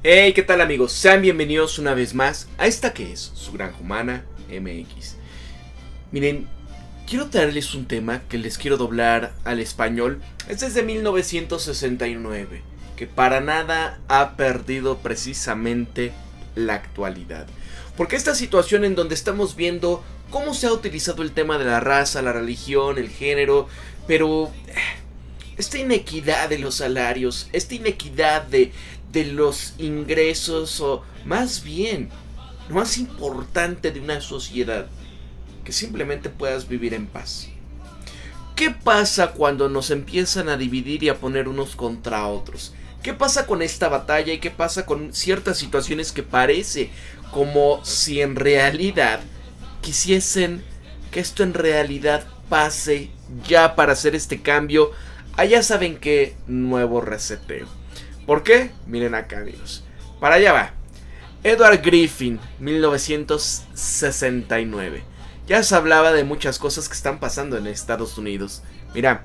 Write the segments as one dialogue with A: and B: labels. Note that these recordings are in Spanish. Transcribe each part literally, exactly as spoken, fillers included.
A: Hey, ¿qué tal amigos? Sean bienvenidos una vez más a esta que es su Granja Humana M X. Miren, quiero traerles un tema que les quiero doblar al español. Es desde mil novecientos sesenta y nueve, que para nada ha perdido precisamente la actualidad. Porque esta situación en donde estamos viendo cómo se ha utilizado el tema de la raza, la religión, el género, pero esta inequidad de los salarios, esta inequidad de, de los ingresos, o más bien, lo más importante de una sociedad, que simplemente puedas vivir en paz. ¿Qué pasa cuando nos empiezan a dividir y a poner unos contra otros? ¿Qué pasa con esta batalla y qué pasa con ciertas situaciones que parece como si en realidad quisiesen que esto en realidad pase ya para hacer este cambio? Allá saben que nuevo reseteo. ¿Por qué? Miren acá, amigos. Para allá va. Edward Griffin, mil novecientos sesenta y nueve. Ya se hablaba de muchas cosas que están pasando en Estados Unidos. Mira,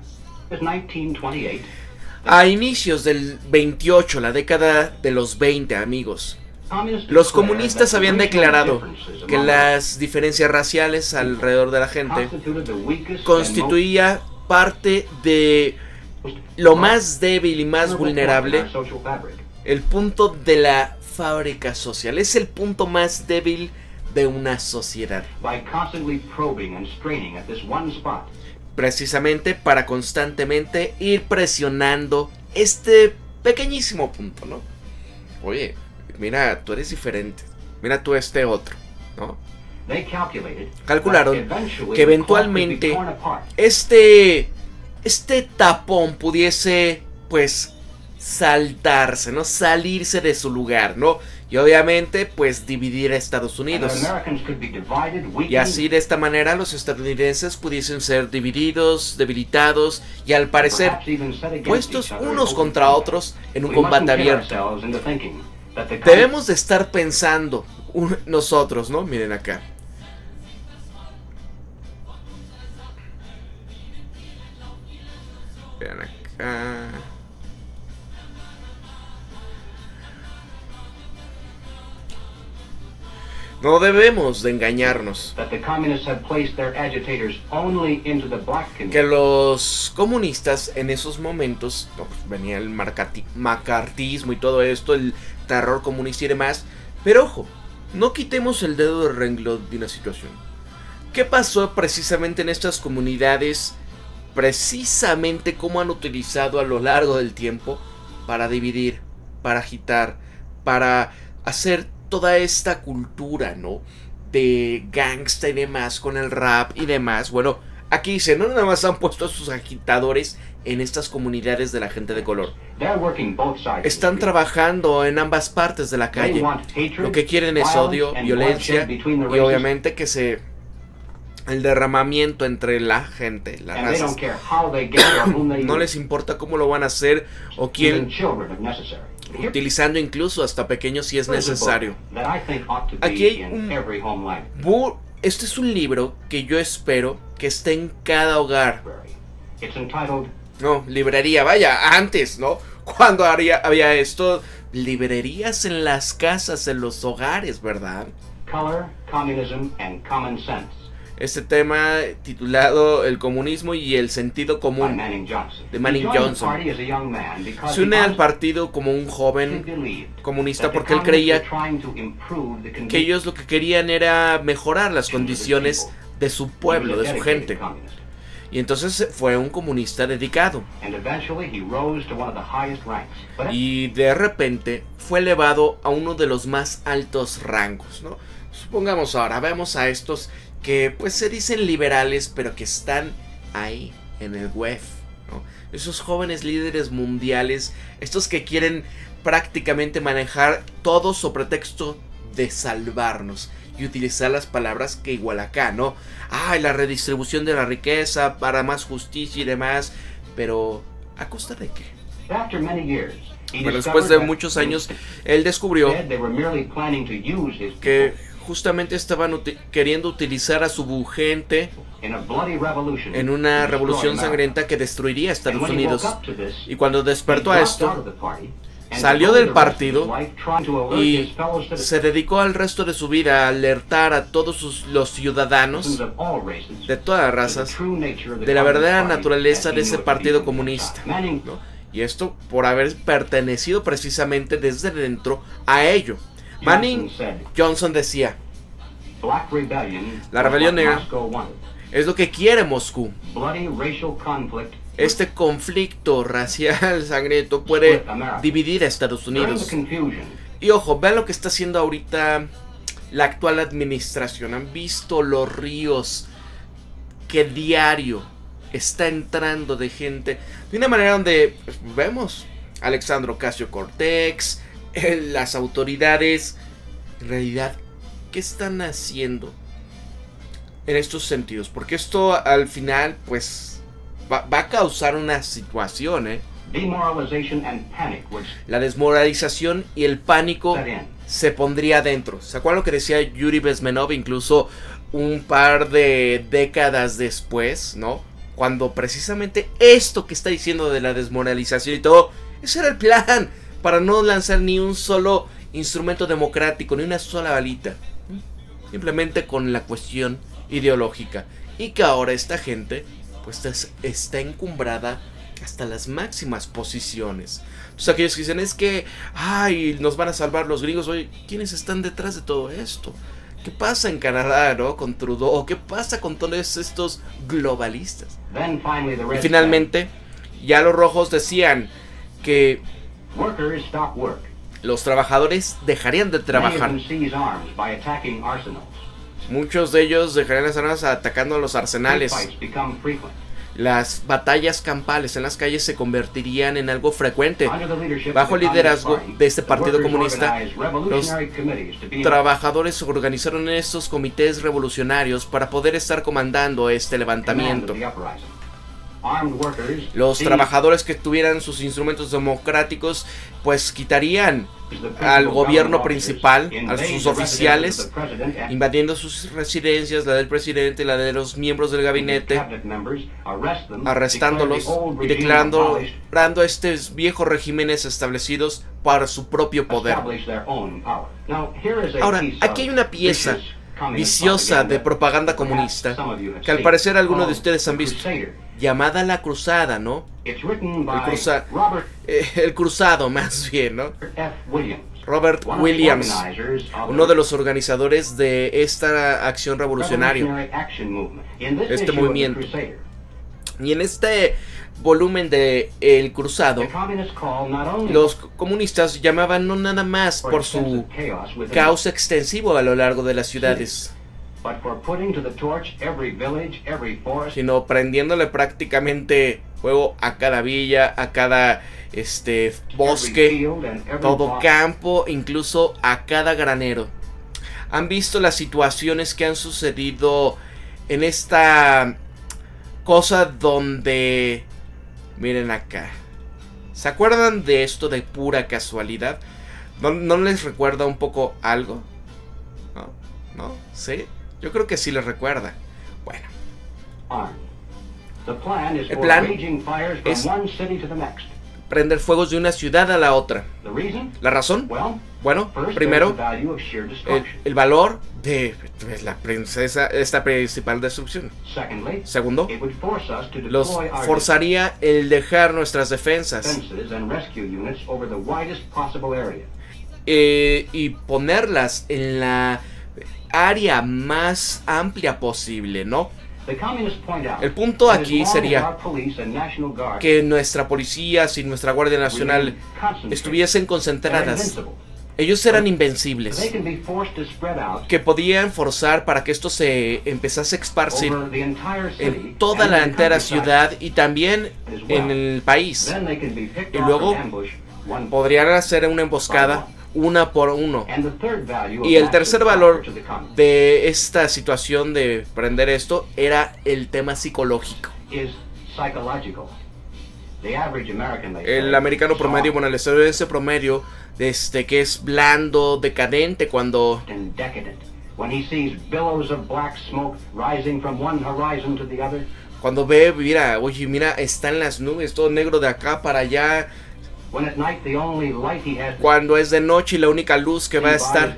A: a inicios del veintiocho, la década de los veinte, amigos, los comunistas habían declarado que las diferencias raciales alrededor de la gente constituía parte de lo más débil y más vulnerable, el punto de la fábrica social. Es el punto más débil de una sociedad. Precisamente para constantemente ir presionando este pequeñísimo punto, ¿no? Oye, mira, tú eres diferente. Mira tú este otro, ¿no? Calcularon que eventualmente este, este tapón pudiese, pues, saltarse, ¿no? Salirse de su lugar, ¿no? Y obviamente, pues, dividir a Estados Unidos. Y así, de esta manera, los estadounidenses pudiesen ser divididos, debilitados y, al parecer, puestos unos contra otros en un combate abierto. Debemos de estar pensando un, nosotros, ¿no? Miren acá. Vean acá. No debemos de engañarnos que los comunistas en esos momentos, no, pues venía el macartismo y todo esto, el terror comunista y demás, pero ojo, no quitemos el dedo del renglón de una situación. ¿Qué pasó precisamente en estas comunidades? Precisamente cómo han utilizado a lo largo del tiempo para dividir, para agitar, para hacer toda esta cultura, ¿no? De gangsta y demás, con el rap y demás. Bueno, aquí dice, no nada más han puesto a sus agitadores en estas comunidades de la gente de color. Están trabajando en ambas partes de la calle. Lo que quieren es odio, violencia y obviamente que se... el derramamiento entre la gente, las razas. No les importa cómo lo van a hacer o quién, utilizando incluso hasta pequeños si es necesario. Aquí hay un... Este es un libro que yo espero que esté en cada hogar. No, librería, vaya, antes, ¿no? Cuando había, había esto, librerías en las casas, en los hogares, ¿verdad? Color, communism and common sense. Este tema titulado El comunismo y el sentido común, de Manning Johnson. Se une al partido como un joven comunista porque él creía que ellos lo que querían era mejorar las condiciones de su pueblo, de su gente. Y entonces fue un comunista dedicado. Y de repente fue elevado a uno de los más altos rangos, ¿no? Supongamos ahora, vemos a estos que pues se dicen liberales, pero que están ahí en el web, ¿no? Esos jóvenes líderes mundiales, estos que quieren prácticamente manejar todo sobre pretexto de salvarnos y utilizar las palabras que igual acá, ¿no? Ay, la redistribución de la riqueza para más justicia y demás, pero ¿a costa de qué? Pero después de muchos años, él descubrió que justamente estaban uti queriendo utilizar a su gente en una revolución sangrienta que destruiría a Estados Unidos. Y cuando despertó a esto, salió del partido y se dedicó al resto de su vida a alertar a todos sus, los ciudadanos de todas las razas de la verdadera naturaleza de ese partido comunista, ¿no? Y esto por haber pertenecido precisamente desde dentro a ello. Manning Johnson decía: la rebelión negra es lo que quiere Moscú. Este conflicto racial sangriento puede dividir a Estados Unidos. Y ojo, vean lo que está haciendo ahorita la actual administración. Han visto los ríos que diario está entrando de gente, de una manera donde pues, vemos a Alexandria Ocasio-Cortez, eh, las autoridades, en realidad, ¿qué están haciendo en estos sentidos? Porque esto al final, pues, va, va a causar una situación, ¿eh? La desmoralización y el pánico se pondría adentro. ¿Se acuerdan lo que decía Yuri Bezmenov incluso un par de décadas después, ¿no? Cuando precisamente esto que está diciendo de la desmoralización y todo, ese era el plan, para no lanzar ni un solo instrumento democrático, ni una sola balita, simplemente con la cuestión ideológica. Y que ahora esta gente pues está encumbrada hasta las máximas posiciones. Entonces aquellos que dicen es que ay, nos van a salvar los gringos, oye, ¿quiénes están detrás de todo esto? ¿Qué pasa en Canadá, no? Con Trudeau, ¿qué pasa con todos estos globalistas? Y finalmente, ya los rojos decían que los trabajadores dejarían de trabajar. Muchos de ellos dejarían las armas atacando a los arsenales. Las batallas campales en las calles se convertirían en algo frecuente. Bajo el liderazgo de este partido comunista, los trabajadores se organizaron en estos comités revolucionarios para poder estar comandando este levantamiento. Los trabajadores que tuvieran sus instrumentos democráticos pues quitarían al gobierno principal, a sus oficiales, invadiendo sus residencias, la del presidente, la de los miembros del gabinete, arrestándolos y declarando estos viejos regímenes establecidos para su propio poder. Ahora, aquí hay una pieza viciosa de propaganda comunista que al parecer algunos de ustedes han visto, llamada La Cruzada, ¿no? El, cruza eh, el cruzado, más bien, ¿no? Robert Williams, uno de los organizadores de esta acción revolucionaria, este movimiento. Y en este volumen de El Cruzado, los comunistas llamaban no nada más por su caos extensivo a lo largo de las ciudades, sino prendiéndole prácticamente fuego a cada villa, a cada este bosque, todo campo, incluso a cada granero. Han visto las situaciones que han sucedido en esta cosa donde, miren acá, ¿se acuerdan de esto de pura casualidad? ¿No, no les recuerda un poco algo? ¿No? ¿No? ¿Sí? Yo creo que sí les recuerda. Bueno, el plan es prender fuegos de una ciudad a la otra. ¿La razón? Bueno, primero, el, el valor de pues, la princesa, esta principal destrucción. Segundo, los forzaría el dejar nuestras defensas eh, y ponerlas en la área más amplia posible, ¿no? El punto aquí sería que nuestra policía y nuestra Guardia Nacional estuviesen concentradas. Ellos eran invencibles, que podían forzar para que esto se empezase a esparcir en toda la entera ciudad y también en el país. Y luego podrían hacer una emboscada una por uno. Y el tercer valor de esta situación de prender esto era el tema psicológico. El americano promedio, bueno, el estadounidense promedio, desde que es blando, decadente, cuando cuando ve, mira, oye, mira, están las nubes, todo negro de acá para allá, Cuando es de noche y la única luz que va a estar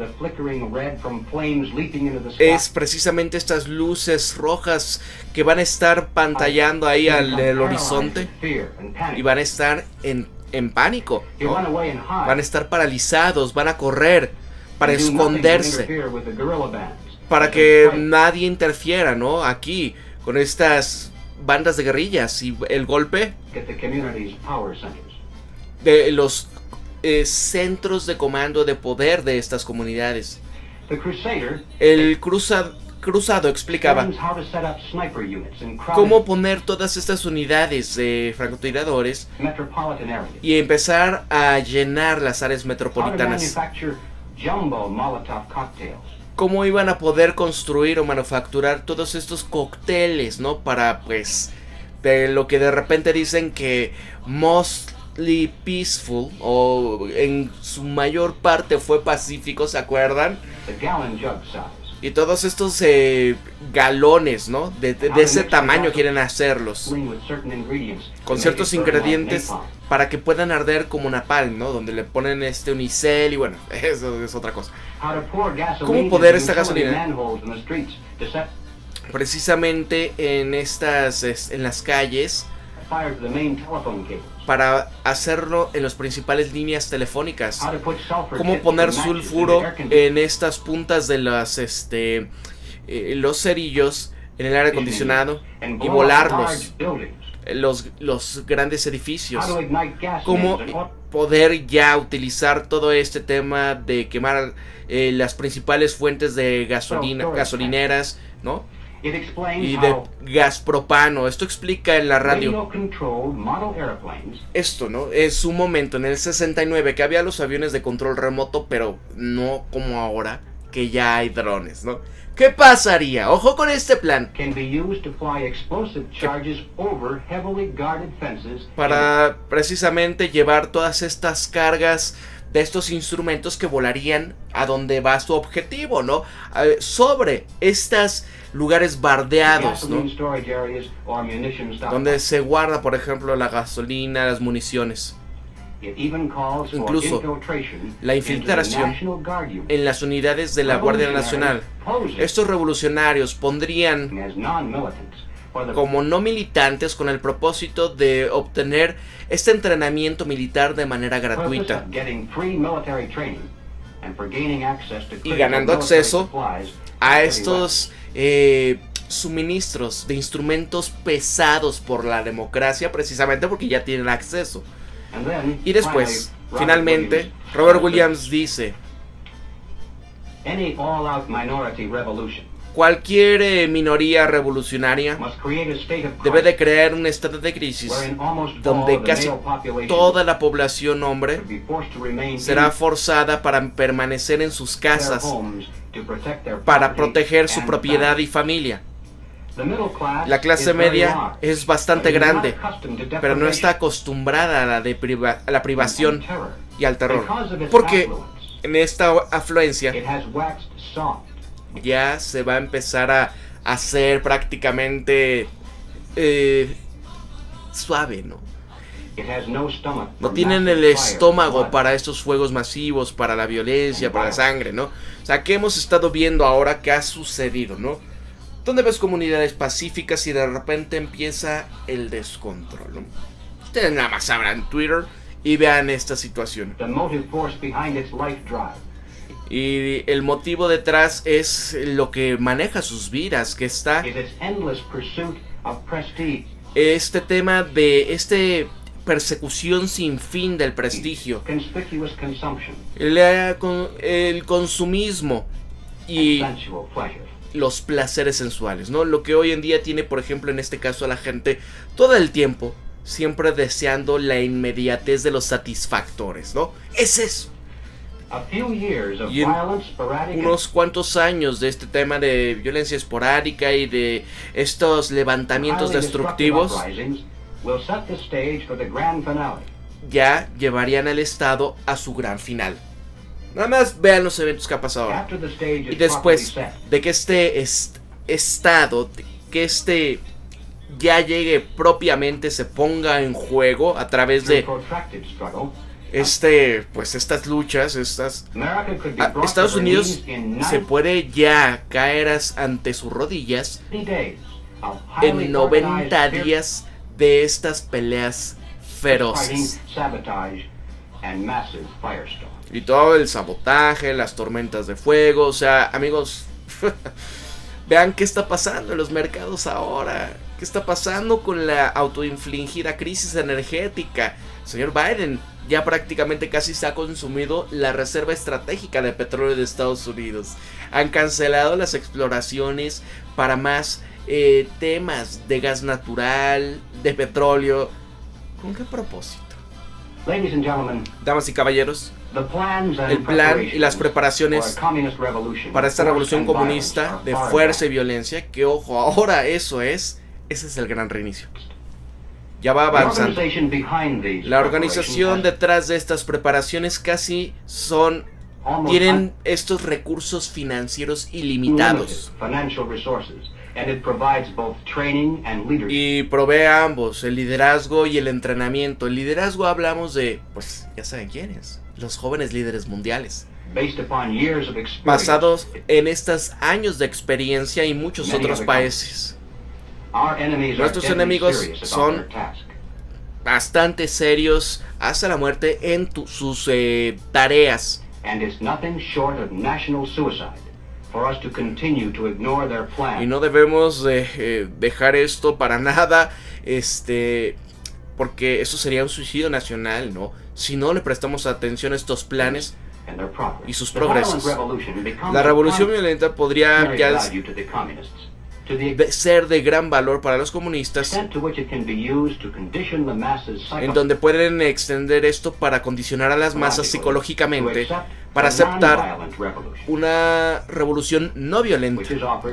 A: es precisamente estas luces rojas que van a estar pantallando ahí al el horizonte y van a estar en, en pánico, ¿no? Van a estar paralizados, van a correr para esconderse, para que nadie interfiera, ¿no? Aquí con estas bandas de guerrillas y el golpe de los eh, centros de comando de poder de estas comunidades. El cruzado, cruzado explicaba cómo poner todas estas unidades de francotiradores y empezar a llenar las áreas metropolitanas. Cómo iban a poder construir o manufacturar todos estos cócteles, ¿no? Para, pues, de lo que de repente dicen que mostly peaceful, o en su mayor parte fue pacífico, ¿se acuerdan? Y todos estos eh, galones, ¿no? De, de, de ese tamaño quieren hacerlos, con ciertos ingredientes para que puedan arder como napalm, ¿no? Donde le ponen este unicel y bueno, eso es otra cosa. ¿Cómo poder esta gasolina? Precisamente en estas, en las calles, para hacerlo en las principales líneas telefónicas. Cómo poner sulfuro en estas puntas de las, este, eh, los cerillos en el aire acondicionado y volarlos. Los, los grandes edificios. Cómo poder ya utilizar todo este tema de quemar eh, las principales fuentes de gasolina, gasolineras, ¿no? Y de gas propano. Esto explica en la radio. Esto, ¿no? Es un momento en el sesenta y nueve que había los aviones de control remoto, pero no como ahora, que ya hay drones, ¿no? ¿Qué pasaría? Ojo con este plan. Para precisamente llevar todas estas cargas de estos instrumentos que volarían a donde va su objetivo, ¿no? Eh, sobre estos lugares bardeados, ¿no? Donde se guarda, por ejemplo, la gasolina, las municiones. Incluso la infiltración en las unidades de la Guardia Nacional. Estos revolucionarios pondrían como no militantes con el propósito de obtener este entrenamiento militar de manera gratuita y ganando acceso a estos eh, suministros de instrumentos pesados por la democracia, precisamente porque ya tienen acceso. Y después, finalmente, Robert Williams dice: cualquier eh, minoría revolucionaria debe de crear un estado de crisis donde casi toda la población hombre será forzada para permanecer en sus casas para proteger su propiedad y familia. La clase media es bastante grande, pero no está acostumbrada a la, de priva a la privación y al terror, porque en esta afluencia ya se va a empezar a hacer prácticamente eh, suave, ¿no? No tienen el estómago para estos fuegos masivos, para la violencia, para la sangre, ¿no? O sea, ¿qué hemos estado viendo ahora? ¿Qué ha sucedido, no? ¿Dónde ves comunidades pacíficas y de repente empieza el descontrol, ¿no? Ustedes nada más abran Twitter y vean esta situación. Y el motivo detrás es lo que maneja sus vidas, que está este tema de este persecución sin fin del prestigio, el, el consumismo y los placeres sensuales, ¿no? Lo que hoy en día tiene, por ejemplo, en este caso a la gente todo el tiempo siempre deseando la inmediatez de los satisfactores, ¿no? Es eso. Y en unos cuantos años de este tema de violencia esporádica y de estos levantamientos destructivos ya llevarían al Estado a su gran final. Nada más vean los eventos que ha pasado ahora. Y después de que este est Estado, que este ya llegue propiamente, se ponga en juego a través de este, pues estas luchas, estas a, Estados Unidos se puede ya caer ante sus rodillas en noventa días de estas peleas feroces. Y todo el sabotaje, las tormentas de fuego, o sea, amigos, vean qué está pasando en los mercados ahora. ¿Qué está pasando con la autoinfligida crisis energética? Señor Biden, ya prácticamente casi se ha consumido la reserva estratégica de petróleo de Estados Unidos. Han cancelado las exploraciones para más eh, temas de gas natural, de petróleo. ¿Con qué propósito? Damas y caballeros, el plan y las preparaciones para esta revolución comunista de fuerza y violencia, que ojo, ahora eso es, ese es el gran reinicio. Ya va avanzando. La organización detrás de estas preparaciones casi son, tienen estos recursos financieros ilimitados. Y provee a ambos, el liderazgo y el entrenamiento. El liderazgo hablamos de, pues ya saben quiénes, los jóvenes líderes mundiales, basados en estos años de experiencia y muchos otros países. Nuestros enemigos son bastante serios hasta la muerte en tu, sus eh, tareas. Y no debemos de, eh, dejar esto para nada, este, porque eso sería un suicidio nacional, ¿no? Si no le prestamos atención a estos planes y sus progresos. La revolución violenta podría ya de ser de gran valor para los comunistas, en donde pueden extender esto para condicionar a las masas psicológicamente para aceptar una revolución no violenta,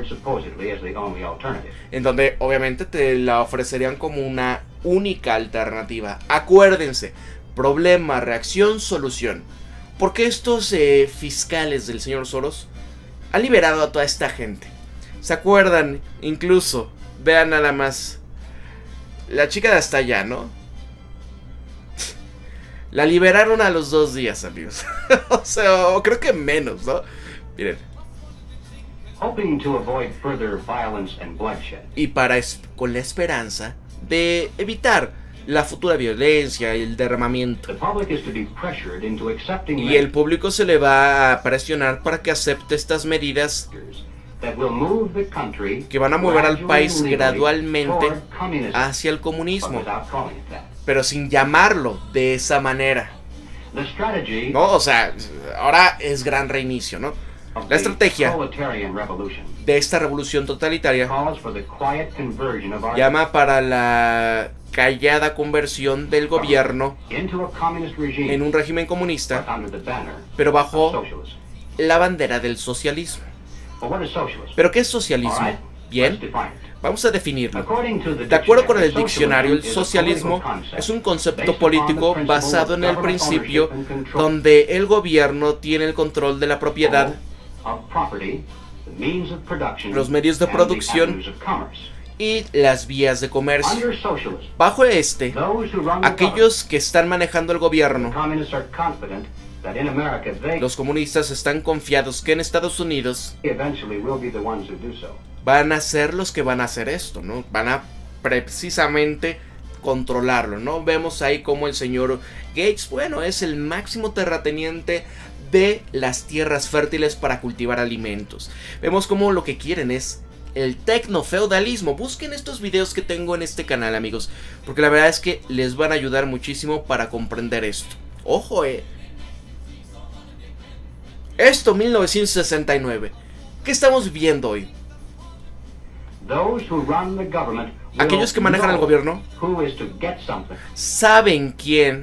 A: en donde obviamente te la ofrecerían como una única alternativa. Acuérdense, problema, reacción, solución. Porque estos eh, fiscales del señor Soros han liberado a toda esta gente. ¿Se acuerdan? Incluso, vean nada más, la chica de hasta allá, ¿no? La liberaron a los dos días, amigos. O sea, o creo que menos, ¿no? Miren. Y para con la esperanza de evitar la futura violencia y el derramamiento. Y el público se le va a presionar para que acepte estas medidas que van a mover al país gradualmente hacia el comunismo, pero sin llamarlo de esa manera, ¿no? O sea, ahora es gran reinicio, ¿no? La estrategia de esta revolución totalitaria llama para la callada conversión del gobierno en un régimen comunista, pero bajo la bandera del socialismo. ¿Pero qué es socialismo? Bien, vamos a definirlo. De acuerdo con el diccionario, el socialismo es un concepto político basado en el principio donde el gobierno tiene el control de la propiedad, los medios de producción y las vías de comercio. Bajo este, aquellos que están manejando el gobierno, los comunistas, están confiados que en Estados Unidos van a ser los que van a hacer esto, ¿no? Van a precisamente controlarlo, ¿no? Vemos ahí como el señor Gates, bueno, es el máximo terrateniente de las tierras fértiles para cultivar alimentos. Vemos como lo que quieren es el tecnofeudalismo. Busquen estos videos que tengo en este canal, amigos, porque la verdad es que les van a ayudar muchísimo para comprender esto. Ojo, eh. Esto, mil novecientos sesenta y nueve. ¿Qué estamos viendo hoy? Aquellos que manejan el gobierno saben quién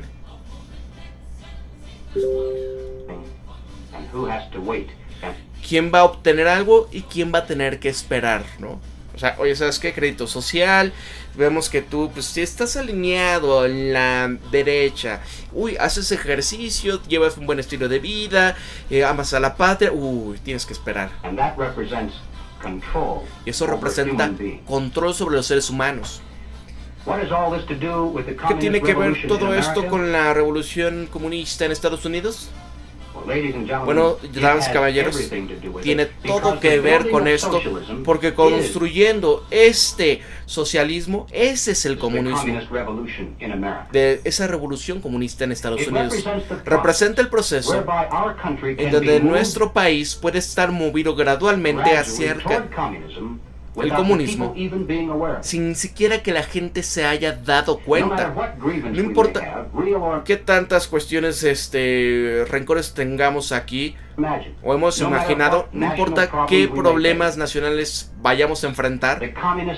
A: quién va a obtener algo y quién va a tener que esperar, ¿no? O sea, oye, ¿sabes qué? Crédito social. Vemos que tú, pues, si estás alineado en la derecha, uy, haces ejercicio, llevas un buen estilo de vida, eh, amas a la patria, uy, tienes que esperar. Y eso representa control sobre los seres humanos. ¿Qué tiene que ver todo esto con la revolución comunista en Estados Unidos? Bueno, damas y caballeros, tiene todo que ver con esto, porque construyendo este socialismo, ese es el comunismo, de esa revolución comunista en Estados Unidos. Representa el proceso en donde nuestro país puede estar movido gradualmente hacia el comunismo sin siquiera que la gente se haya dado cuenta. No importa qué tantas cuestiones, este, rencores tengamos aquí o hemos imaginado, no importa qué problemas nacionales vayamos a enfrentar,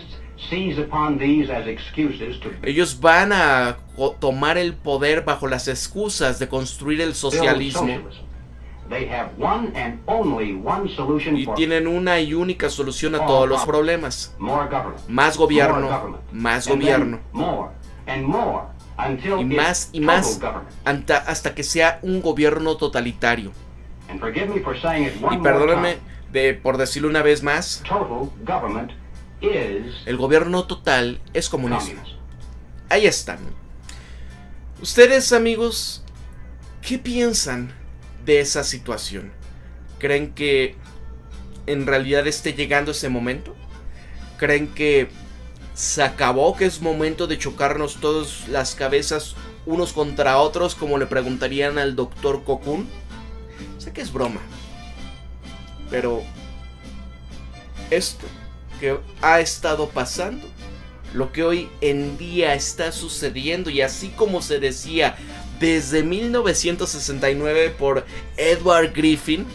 A: ellos van a tomar el poder bajo las excusas de construir el socialismo. Y tienen una y única solución a todos los problemas: más gobierno, más gobierno, y más y más hasta que sea un gobierno totalitario. Y perdónenme de, por decirlo una vez más, el gobierno total es comunismo. Ahí están. Ustedes, amigos, ¿qué piensan de esa situación? ¿Creen que en realidad esté llegando ese momento? ¿Creen que se acabó, que es momento de chocarnos todas las cabezas unos contra otros, como le preguntarían al doctor Cocoon? Sé que es broma, pero esto que ha estado pasando, lo que hoy en día está sucediendo, y así como se decía desde mil novecientos sesenta y nueve por Edward Griffin,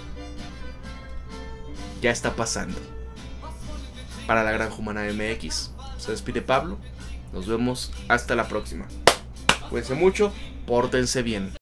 A: ya está pasando. Para la Granja Humana M X, se despide Pablo. Nos vemos hasta la próxima. Cuídense mucho, pórtense bien.